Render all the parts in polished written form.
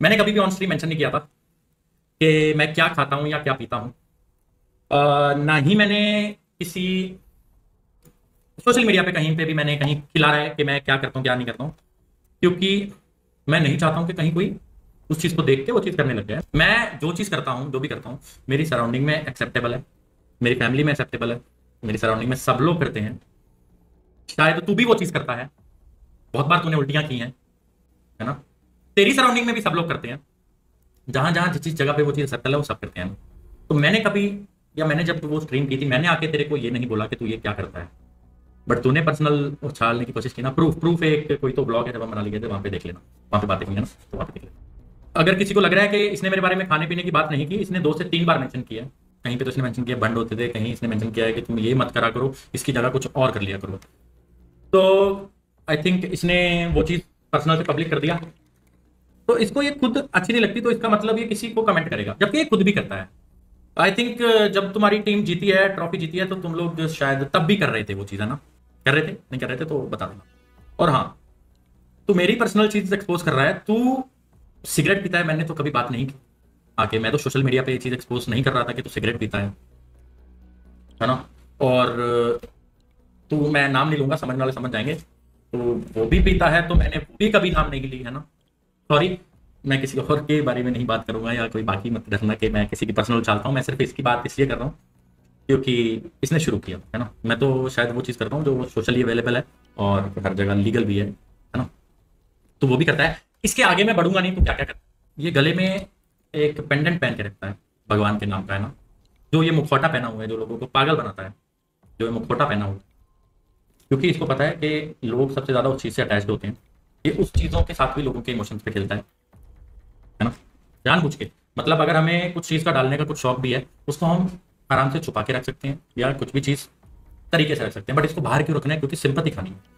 मैंने कभी भी ऑन स्ट्रीम मेंशन नहीं किया था कि मैं क्या खाता हूँ या क्या पीता हूँ। ना ही मैंने किसी सोशल मीडिया पे कहीं पे भी मैंने कहीं खिला रहा है कि मैं क्या करता हूँ क्या नहीं करता हूँ, क्योंकि मैं नहीं चाहता हूँ कि कहीं कोई उस चीज़ को देख के वो चीज़ करने लग जाए। मैं जो चीज़ करता हूँ, जो भी करता हूँ, मेरी सराउंडिंग में एक्सेप्टेबल है, मेरी फैमिली में एक्सेप्टेबल है, मेरी सराउंडिंग में सब लोग करते हैं। शायद तू भी वो चीज़ करता है, बहुत बार तूने उल्टियाँ की हैं, है ना। तेरी सराउंडिंग में भी सब लोग करते हैं, जहां जहां जिस जिस जगह पे वो चीज़ सर्कल है वो सब करते हैं। तो मैंने कभी, या मैंने जब वो स्ट्रीम की थी, मैंने आके तेरे को ये नहीं बोला कि तू ये क्या करता है, बट तूने पर्सनल उछालने की कोशिश की ना। प्रूफ प्रूफ एक कोई तो ब्लॉग है जब हम मनाली गए थे, वहां पे देख लेना, वहां पे बातें की है ना, तो वहां पे देख लेना। अगर किसी को लग रहा है कि इसने मेरे बारे में खाने पीने की बात नहीं की, इसने 2 से 3 बार मेंशन किया है। कहीं पे तो इसने मेंशन किया बंद होते थे, कहीं इसने मेंशन किया है कि तुम ये मत करा करो, इसकी जगह कुछ और कर लिया करो। तो आई थिंक इसने वो चीज़ पर्सनल से पब्लिक कर दिया, तो इसको ये खुद अच्छी नहीं लगती, तो इसका मतलब ये किसी को कमेंट करेगा, जबकि ये खुद भी करता है। आई थिंक जब तुम्हारी टीम जीती है, ट्रॉफी जीती है, तो तुम लोग शायद तब भी कर रहे थे वो चीज़, है ना। कर रहे थे, नहीं कर रहे थे तो बता देना। और हाँ, तू मेरी पर्सनल चीज एक्सपोज कर रहा है। तू सिगरेट पीता है, मैंने तो कभी बात नहीं की आके, मैं तो सोशल मीडिया पे ये चीज एक्सपोज नहीं कर रहा था कि तू सिगरेट पीता है ना। और तू, मैं नाम नहीं लूंगा, समझने वाले समझ जाएंगे, तो वो भी पीता है, तो मैंने वो भी कभी नाम नहीं ली, है ना। सॉरी, मैं किसी और के बारे में नहीं बात करूंगा, या कोई बाकी मत रखना कि मैं किसी की पर्सनल चाहता हूँ। मैं सिर्फ इसकी बात इसलिए कर रहा हूँ क्योंकि इसने शुरू किया, है ना। मैं तो शायद वो चीज़ करता हूँ जो सोशली अवेलेबल है और हर जगह लीगल भी है ना। तो वो भी करता है। इसके आगे मैं बढ़ूंगा नहीं तो क्या क्या करता है। ये गले में एक पेंडेंट पहन के रखता है, भगवान के नाम का, है ना। जो ये मुखौटा पहना हुआ है, जो लोगों को पागल बनाता है, जो ये मुखौटा पहना हुआ है, क्योंकि इसको पता है कि लोग सबसे ज्यादा उस चीज से अटैच्ड होते हैं। ये उस चीजों के साथ भी लोगों के इमोशंस पे खेलता है ना, जानबूझ के। मतलब अगर हमें कुछ चीज का डालने का कुछ शौक भी है, उसको हम आराम से छुपा के रख सकते हैं, या कुछ भी चीज तरीके से रख सकते हैं, बट इसको बाहर क्यों रखना है? क्योंकि सिंपैथी खानी है।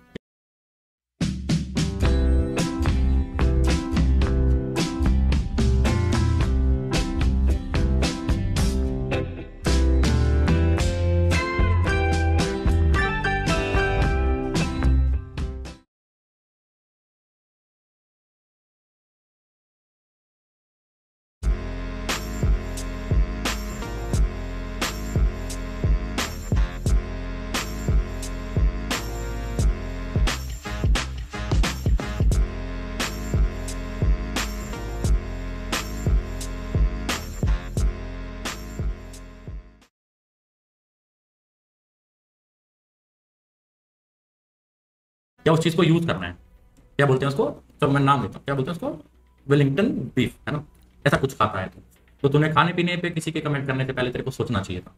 या उस चीज को यूज करना है, क्या बोलते हैं उसको, चलो मैं नाम लेता हूँ, क्या बोलते हैं उसको, वेलिंगटन बीफ, है ना। ऐसा कुछ खाता है तो तूने खाने पीने पे किसी के कमेंट करने से पहले तेरे को सोचना चाहिए था।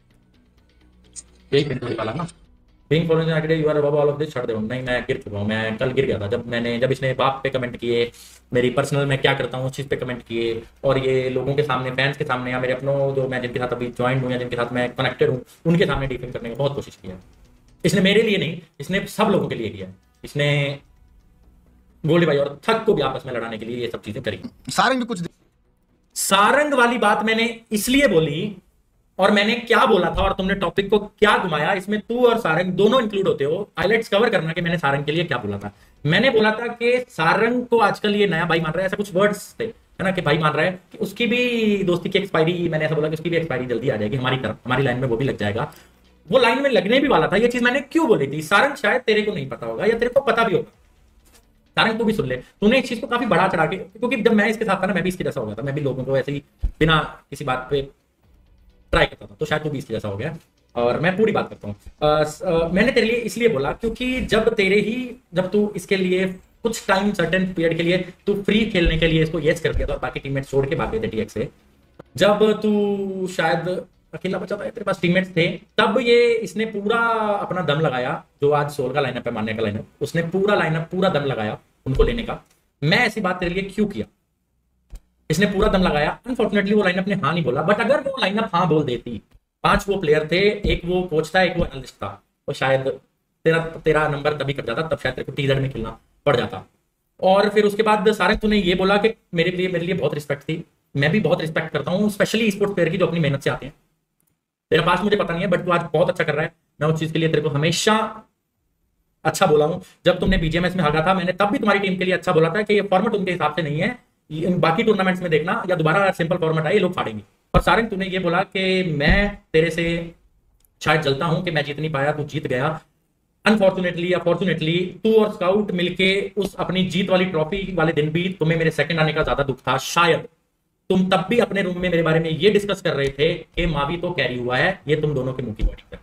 यही पिंक वाला ना, pink for you are above all of this, छोड़ दो। नहीं, मैं गिर चुका हूँ, मैं कल गिर गया था जब इसने बाप पे कमेंट किए, मेरी पर्सनल मैं क्या करता हूँ उस चीज़ पे कमेंट किए, और ये लोगों के सामने, फैंस के सामने, या मेरे अपनों जो मैं जिनके साथ अभी ज्वाइन हूँ या जिनके साथ मैं कनेक्टेड हूँ, उनके सामने डिफेंड करने की बहुत कोशिश की है। इसने मेरे लिए नहीं, इसने सब लोगों के लिए किया है। इसने गोली भाई और थक को भी आपस में लड़ाने के लिए ये सब चीजें करी। सारंग भी कुछ सारंग वाली बात मैंने इसलिए बोली, और मैंने क्या बोला था, और तुमने टॉपिक को क्या घुमाया, इसमें तू और सारंग दोनों इंक्लूड होते हो। हाइलाइट्स कवर करना कि मैंने सारंग के लिए क्या बोला था। मैंने बोला था कि सारंग को आजकल ये नया भाई मान रहा है, ऐसा कुछ वर्ड्स थे, है ना, कि भाई मान रहा है कि उसकी भी दोस्ती की एक्सपायरी, मैंने ऐसा बोला कि उसकी भी एक्सपायरी जल्दी आ जाएगी, हमारी तरफ, हमारी लाइन में वो भी लग जाएगा। वो लाइन में लगने भी वाला था। ये चीज मैंने क्यों बोली थी, सारंग शायद तेरे को नहीं पता होगा, या तेरे को पता भी होगा। सारंग तू भी सुन ले, तूने इस चीज को काफी बढ़ा चढ़ा के, क्योंकि जब मैं इसके साथ था ना, मैं भी इसके जैसा हो गया था, मैं भी लोगों को ऐसे ही बिना किसी बात पे ट्राई करता था, तो शायद तू भी इसके जैसा हो गया। और मैं पूरी बात करता हूँ। मैंने तेरे लिए इसलिए बोला क्योंकि जब तू इसके लिए कुछ टाइम, सर्टेन पीरियड के लिए तू फ्री खेलने के लिए इसको येस कर दिया था, और बाकी टीममेट्स छोड़ के भाग गए थे टीएक्स से, जब तू शायद अकेला बचा था, तेरे पास टीममेट्स थे, तब ये इसने पूरा अपना दम लगाया। जो आज सोल का लाइनअप है, मानने का लाइनअप, उसने पूरा लाइनअप, पूरा दम लगाया उनको लेने का। मैं ऐसी बात तेरे लिए क्यों किया, इसने पूरा दम लगाया। अनफॉर्चुनेटली वो लाइनअप ने हाँ नहीं बोला, बट अगर वो लाइनअप हाँ बोल देती, 5 वो प्लेयर थे, एक वो कोच था, एक वो एनालिस्ट था, तो शायद तेरा तेरा नंबर तभी कट जाता, तब शायद तेरे को टीजर में खेलना पड़ जाता। और फिर उसके बाद सारंग, तूने ये बोला कि मेरे लिए बहुत रिस्पेक्ट थी। मैं भी बहुत रिस्पेक्ट करता हूँ, स्पेशली स्पोर्ट्स प्लेयर की जो अपनी मेहनत से आते हैं। तेरा पास मुझे पता नहीं है, बट तू आज बहुत अच्छा कर रहा है। मैं उस चीज के लिए तेरे को हमेशा अच्छा बोला हूं। जब तुमने बीजीएमएस में हारा था, मैंने तब भी तुम्हारी टीम के लिए अच्छा बोला था कि ये फॉर्मेट उनके हिसाब से नहीं है, बाकी टूर्नामेंट्स में देखना या दोबारा सिंपल फॉर्मेट आए, लोग फाड़ेंगे। और सारंग तूने ये बोला कि मैं तेरे से शायद जलता हूं कि मैं जीत नहीं पाया, तू जीत गया। अनफॉर्चुनेटली या फॉर्चुनेटली तू और स्काउट मिलके उस अपनी जीत वाली ट्रॉफी वाले दिन भी तुम्हें मेरे सेकंड आने का ज्यादा दुख था। शायद तुम तब भी अपने रूम में मेरे बारे में ये डिस्कस कर रहे थे कि मावी तो कैरी हुआ है, ये तुम दोनों के मुंह की बॉडी पर।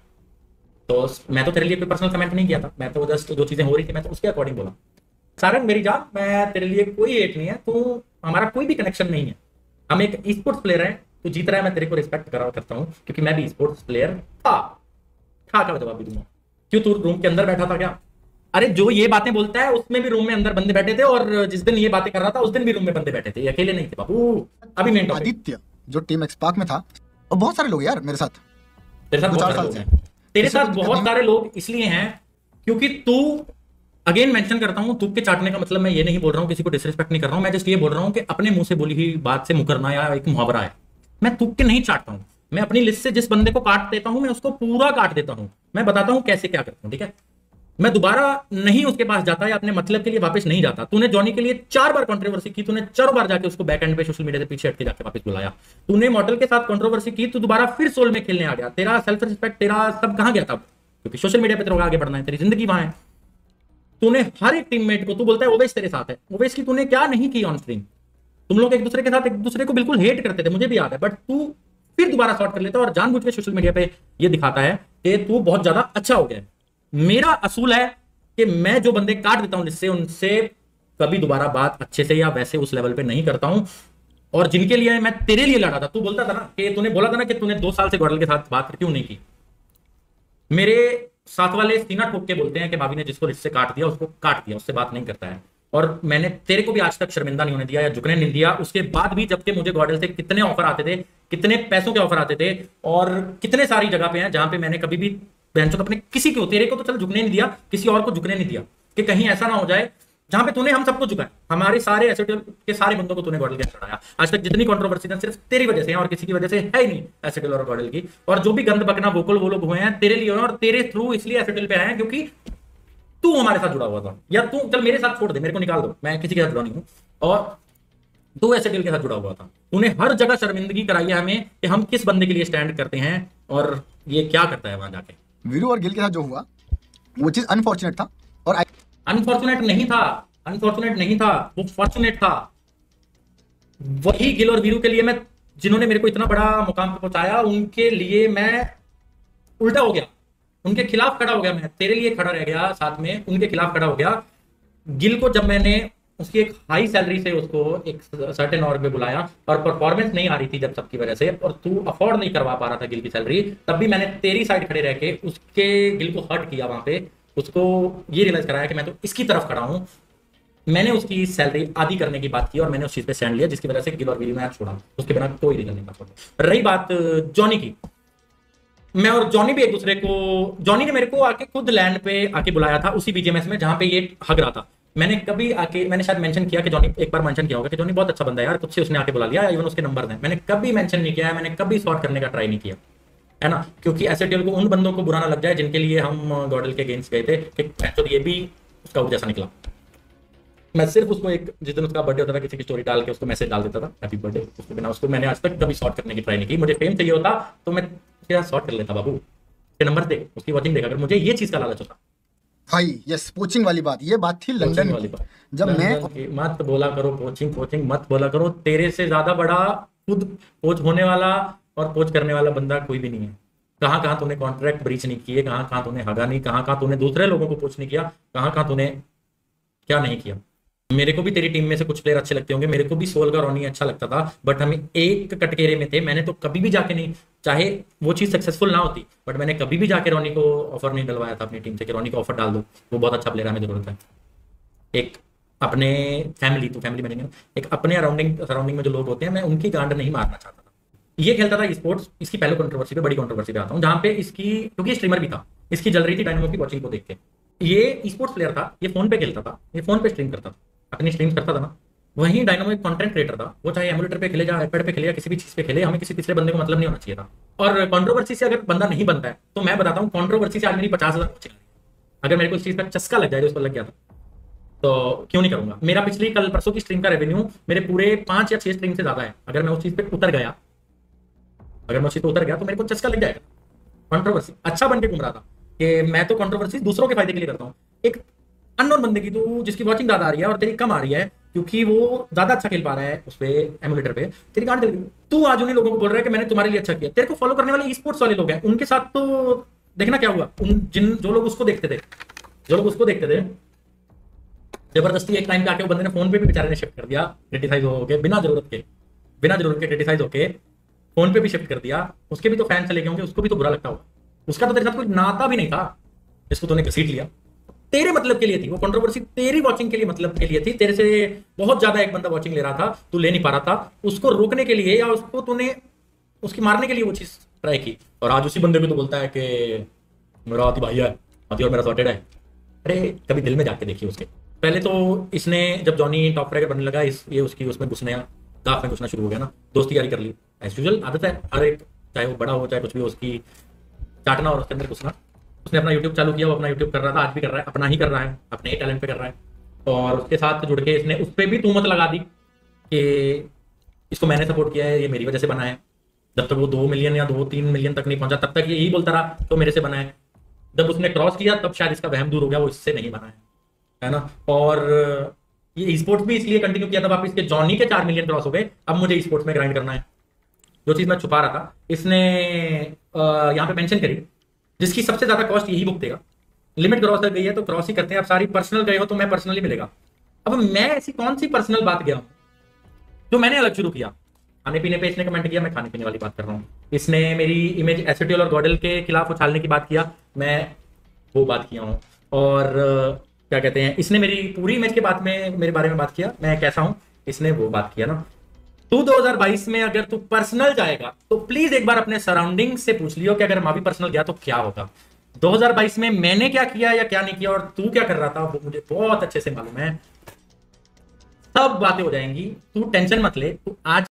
तो मैं तो तेरे लिए कोई पर्सनल कमेंट नहीं किया था, मैं तो जस्ट जो चीजें हो रही थी मैं तो उसके अकॉर्डिंग बोला। सारंग मेरी जान, मैं तेरे लिए कोई एट नहीं है, तू हमारा कोई भी कनेक्शन नहीं है। हम एक स्पोर्ट्स प्लेयर हैं, तू जीत रहा है, मैं तेरे को रिस्पेक्ट करा करता हूँ क्योंकि मैं भी स्पोर्ट्स प्लेयर था। था का जवाब भी दूंगा। क्यों तू रूम के अंदर बैठा था क्या? अरे जो ये बातें बोलता है उसमें भी रूम में अंदर बंदे बैठे थे, और जिस दिन ये बातें कर रहा था उस दिन भी रूम में बंदे बैठे थे, अकेले नहीं थे बाबू। अभी मेन टॉपिक आदित्य जो टीम एक्सपार्क में था, और बहुत सारे लोग यार मेरे साथ, तेरे साथ बहुत सारे लोग हैं। तेरे साथ बहुत सारे लोग इसलिए हैं क्योंकि तू, अगेन मेंशन करता हूं, तुक के चाटने का मतलब मैं ये नहीं बोल रहा हूं, किसी को डिसरिस्पेक्ट नहीं कर रहा हूं, मैं जस्ट ये बोल रहा हूं कि अपने मुंह से बोली हुई बात से मुकरना या एक मुहावरा है। मैं तुक के नहीं चाटता हूं, मैं अपनी लिस्ट से जिस बंदे को काट देता हूं मैं उसको पूरा काट देता हूं, मैं बताता हूं कैसे क्या करता हूं, ठीक है? मैं दोबारा नहीं उसके पास जाता या अपने मतलब के लिए वापस नहीं जाता। तूने जॉनी के लिए 4 बार कंट्रोवर्सी की, तूने 4 बार जाके उसको बैक एंड पे सोशल मीडिया से पीछे हट के जाके वापस बुलाया। तूने मॉडल के साथ कंट्रोवर्सी की, तू दोबारा फिर सोल में खेलने आ गया। तेरा सेल्फ रिस्पेक्ट, तेरा सब कहां गया था? क्योंकि सोशल मीडिया पे तेरे आगे बढ़ना है, तेरी जिंदगी वहां है। तूने हर एक टीममेट को, तू बोलता है ओवेश तेरे साथ है, ओवेश की तूने क्या नहीं की ऑन स्क्रीन? तुम लोग एक दूसरे के साथ एक दूसरे को बिल्कुल हेट करते थे, मुझे भी याद है, बट तू फिर दोबारा शॉर्ट कर लेता है और जानबूझ के सोशल मीडिया पे ये दिखाता है कि तू बहुत ज्यादा अच्छा हो गया है। मेरा असूल है कि मैं जो बंदे काट देता हूं जिससे, उनसे कभी दोबारा बात अच्छे से या वैसे उस लेवल पे नहीं करता हूं। और जिनके लिए मैं तेरे लिए लड़ा था, तू बोलता था ना कि तूने बोला था ना कि तूने 2 साल से गॉडल के साथ बात क्यों नहीं की। मेरे साथ वाले सीना ठोक के बोलते हैं कि भाभी ने जिसको रिश्ते काट दिया उसको काट दिया, उससे बात नहीं करता है। और मैंने तेरे को भी आज तक शर्मिंदा नहीं होने दिया या झुकने नहीं दिया। उसके बाद भी जबकि मुझे गॉडल से कितने ऑफर आते थे, कितने पैसों के ऑफर आते थे, और कितने सारी जगह पे हैं जहां पे मैंने कभी भी बेंचों अपने किसी को, तेरे को तो चल झुकने नहीं दिया, किसी और को झुकने नहीं दिया कि कहीं ऐसा ना हो जाए जहां पे तूने हम सबको झुकाया। हमारे सारे एसएटीएल के सारे बंदों को तूने गॉडल के चढ़ाया। आज तक जितनी कंट्रोवर्सी है सिर्फ तेरी वजह से है और किसी की वजह से है ही नहीं एसएटीएल और गॉडल की। और जो भी गंद बकना वोकल वो लोग हुए हैं तेरे लिए और तेरे थ्रू इसलिए एसएटीएल पे आए हैं क्योंकि तू हमारे साथ जुड़ा हुआ था। या तू चल मेरे साथ छोड़ दे, मेरे को निकाल दो, मैं किसी के साथ जुड़ा नहीं हूं, और तू एसएटीएल के साथ जुड़ा हुआ था। तूने हर जगह शर्मिंदगी कराई है हमें कि हम किस बंदे के लिए स्टैंड करते हैं और ये क्या करता है वहां जाके। वीरू और गिल के साथ जो हुआ वो चीज अनफॉर्चुनेट था, और अनफॉर्चुनेट नहीं था, अनफॉर्चुनेट नहीं था, वो फॉर्चुनेट था। वही गिल और वीरू के लिए मैं, जिन्होंने मेरे को इतना बड़ा मुकाम पे पहुंचाया, उनके लिए मैं उल्टा हो गया, उनके खिलाफ खड़ा हो गया। मैं तेरे लिए खड़ा रह गया, साथ में उनके खिलाफ खड़ा हो गया। गिल को जब मैंने उसकी एक हाई सैलरी से उसको एक सर्टेन ऑर्ग में बुलाया और परफॉर्मेंस नहीं आ रही थी जब सबकी वजह से, और तू अफोर्ड नहीं करवा पा रहा था गिल की सैलरी, तब भी मैंने तेरी साइड खड़े रह के उसके गिल को हर्ट किया वहां पे, उसको ये रियलाइज कराया कि मैं तो इसकी तरफ खड़ा हूं। मैंने उसकी सैलरी आधी करने की बात की और मैंने उस चीज पे स्टैंड लिया जिसकी वजह से गिल और वीरू मैच छोड़ा, उसके बिना कोई रीजन नहीं था। रही बात जॉनी की, मैं और जॉनी भी एक दूसरे को, जॉनी ने मेरे को आके खुद लैंड पे आके बुलाया था उसी बीजेएमएस में जहां पे ये हग रहा था। मैंने कभी आके, मैंने शायद मेंशन किया कि जॉनी, एक बार मेंशन किया होगा कि जॉनी बहुत अच्छा बंदा है यार, तुझसे उसने आके बुला लिया, इवन उसके नंबर हैं। मैंने कभी मेंशन नहीं किया है, मैंने कभी सॉर्ट करने का ट्राई नहीं किया है ना, क्योंकि एसएटीएल को उन बंदों को बुरा ना लग जाए जिनके लिए हम गॉडल के अगेंस्ट गए थे कि तो ये भी उसका जैसा निकला। मैं सिर्फ उसको एक, जिस दिन उसका बर्थडे होता था किसी की स्टोरी डाल के उसको मैसेज डाल देता था हैप्पी बर्थडे, उसके बिना उसको मैंने आज तक कभी सॉर्ट करने की ट्राई नहीं की। मुझे फेम चाहिए होता तो मैं उसके साथ सॉर्ट कर लेता, बाबू के नंबर दे, उसकी वॉचिंग देगा, अगर मुझे ये चीज का लालच होता। भाई यस, कोचिंग वाली बात, ये बात थी लंदन वाली बात, जब मैं, मत बोला करो कोचिंग कोचिंग, मत बोला करो। तेरे से ज्यादा बड़ा खुद कोच होने वाला और कोच करने वाला बंदा कोई भी नहीं है। कहां कहां तूने कॉन्ट्रैक्ट ब्रीच नहीं किए, कहां कहां तूने हगा नहीं, कहां कहां तूने दूसरे लोगों को कोच नहीं किया, कहां कहां तूने क्या नहीं किया। मेरे को भी तेरी टीम में से कुछ प्लेयर अच्छे लगते होंगे, मेरे को भी सोल का रोनी अच्छा लगता था, बट हम एक कटकेरे में थे। मैंने तो कभी भी जाके नहीं, चाहे वो चीज सक्सेसफुल ना होती, बट मैंने कभी भी जाके रोनी को ऑफर नहीं डलवाया था अपनी टीम से कि रोनी को ऑफर डाल दो, वो बहुत अच्छा प्लेयर है, हमें जरूरत है। एक अपने फैमिली, तो फैमिली में नहीं, एक अपने सराउंडिंग में जो लोग होते हैं, मैं उनकी गांड नहीं मारना चाहता था। ये खेलता था स्पोर्ट्स, इसकी पहले कंट्रोवर्सी पे, बड़ी कंट्रोवर्सी पे आता हूँ, जहां पे इसकी, क्योंकि स्ट्रीमर भी था, इसकी जल रही थी डायनामो की वॉचिंग को देख के। ये स्पोर्ट्स प्लेयर था, ये फोन पे खेलता था, ये फोन पे स्ट्रीम करता था, अपनी स्ट्रीम्स करता था ना। वहीं डायनामो एक कंटेंट क्रिएटर था, वो चाहे एमुलेटर पे खेले, चाहे आईपैड पे खेले, या किसी भी चीज पे खेले, हमें किसी तीसरे बंदे को मतलब नहीं होना चाहिए था। और कंट्रोवर्सी से अगर बंदा नहीं बनता है तो मैं बताता हूँ, कंट्रोवर्सी से आज मेरी 50,000 वॉचिंग, अगर मेरे को इस चीज का चस्का लग जाए, उस पर लग गया था, तो क्यों नहीं करूंगा। मेरा पिछली कल परसों की स्ट्रीम का रेवेन्यू मेरे पूरे 5 या 6 स्ट्रीम से ज्यादा है। अगर मैं उस चीज पे उतर गया, तो मेरे को चस्का लग जाएगा। कंट्रोवर्सी अच्छा बन के घूम रहा था कि मैं तो कंट्रोवर्सी दूसरों के फायदे के लिए करता हूँ। एक अननोन बंदे की तो जिसकी वॉचिंग ज्यादा आ रही है और तेरी कम आ रही है क्योंकि वो ज्यादा अच्छा खेल पा रहा है उस पे एमुलेटर पे, तेरी गांड जल गई। तू आज उन्हीं लोगों को बोल रहा है कि मैंने तुम्हारे लिए अच्छा किया। तेरे को फॉलो करने वाले ई स्पोर्ट्स वाले लोग हैं, उनके साथ तो देखना क्या हुआ। जो लोग उसको देखते थे जबरदस्ती एक टाइम पे आके वो बंदे ने फोन पे भी बेचारे ने शिफ्ट कर दिया, क्रिटिसाइज हो के बिना जरूरत के क्रिटिसाइज होके फोन पे भी शिफ्ट कर दिया। उसके भी तो फैन चले गए होंगे, उसको भी तो बुरा लगता होगा। उसका तो तेरे साथ कोई नाता भी नहीं था जिसको तूने घसीट लिया। तेरे मतलब के लिए थी वो कंट्रोवर्सी, तेरी वॉचिंग के लिए मतलब के लिए थी। तेरे से बहुत ज्यादा एक बंदा वॉचिंग ले रहा था, तू ले नहीं पा रहा था, उसको रोकने के लिए या उसको तूने उसकी मारने के लिए वो चीज ट्राई की। और आज उसी बंदे को तो बोलता है कि मेरा आती भाई है, आती और मेरा सॉर्टेड है। अरे कभी दिल में जाके देखिए उसके। पहले तो इसने जब जॉनी टॉप फ्रैगर बनने लगा ये उसकी उसमें घुसने दाफ में घुसना शुरू हो गया ना, दोस्ती यारी कर ली, एज यूजुअल आदत है हर एक, चाहे वो बड़ा हो चाहे कुछ भी, उसकी चाटना और उसके अंदर घुसना। उसने अपना यूट्यूब चालू किया, वो अपना यूट्यूब कर रहा था, आज भी कर रहा है, अपना ही कर रहा है, अपने ही टैलेंट पे कर रहा है। और उसके साथ जुड़ के इसने उस पर भी तूमत लगा दी कि इसको मैंने सपोर्ट किया है, ये मेरी वजह से बना है। जब तक वो 2 मिलियन या 2-3 मिलियन तक नहीं पहुंचा तब तक ये यही बोलता रहा तो मेरे से बना है। जब उसने क्रॉस किया तब शायद इसका वहम दूर हो गया, वो इससे नहीं बना है ना। और ये स्पोर्ट्स भी इसलिए कंटिन्यू किया था वापस इसके जॉनी के 4 मिलियन क्रॉस हो गए, अब मुझे स्पोर्ट्स में ग्राइंड करना है। जो चीज मैं छुपा रहा था इसने यहाँ पे मेंशन करी, जिसकी सबसे ज्यादा कॉस्ट यही भुगतेगा। लिमिट क्रॉस कर गई है तो क्रॉस ही करते हैं। अब सारी पर्सनल गए हो तो मैं पर्सनली मिलेगा। अब मैं ऐसी कौन सी पर्सनल बात गया हूं जो मैंने अलग शुरू किया। खाने पीने पे इसने कमेंट किया, मैं खाने पीने वाली बात कर रहा हूँ। इसने मेरी इमेज एसिटियल और गॉडल के खिलाफ उछालने की बात किया, मैं वो बात किया हूँ। और क्या कहते हैं, इसने मेरी पूरी इमेज के बाद में मेरे बारे में बात किया, मैं कैसा हूँ, इसने वो बात किया ना। तू 2022 में अगर तू पर्सनल जाएगा तो प्लीज एक बार अपने सराउंडिंग से पूछ लियो कि अगर मैं भी पर्सनल गया तो क्या होता। 2022 में मैंने क्या किया या क्या नहीं किया और तू क्या कर रहा था वो मुझे बहुत अच्छे से मालूम है। सब बातें हो जाएंगी, तू टेंशन मत ले। तू आज